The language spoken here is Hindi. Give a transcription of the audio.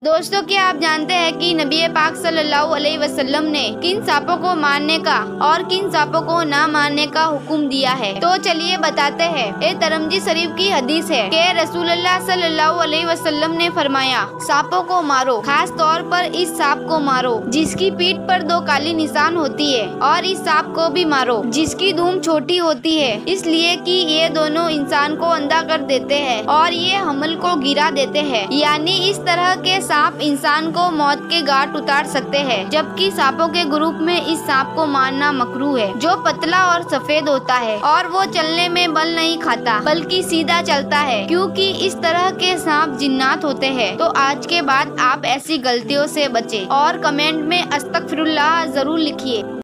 दोस्तों, क्या आप जानते हैं कि नबी पाक सल्लल्लाहु अलैहि वसल्लम ने किन सांपों को मारने का और किन सांपों को ना मारने का हुक्म दिया है? तो चलिए बताते हैं। ये तिरमिज़ी शरीफ की हदीस है कि रसूलुल्लाह सल्लल्लाहु अलैहि वसल्लम ने फरमाया, सांपों को मारो, खास तौर पर इस सांप को मारो जिसकी पीठ पर 2 काली निशान होती है, और इस सांप को भी मारो जिसकी दुम छोटी होती है, इसलिए कि ये दोनों इंसान को अंधा कर देते हैं और ये हमल को गिरा देते हैं। यानी इस तरह के सांप इंसान को मौत के घाट उतार सकते हैं। जबकि सांपों के ग्रुप में इस सांप को मारना मकरूह है, जो पतला और सफेद होता है और वो चलने में बल नहीं खाता बल्कि सीधा चलता है, क्योंकि इस तरह के सांप जिन्नात होते हैं। तो आज के बाद आप ऐसी गलतियों से बचें और कमेंट में अस्तगफिरुल्लाह जरूर लिखिए।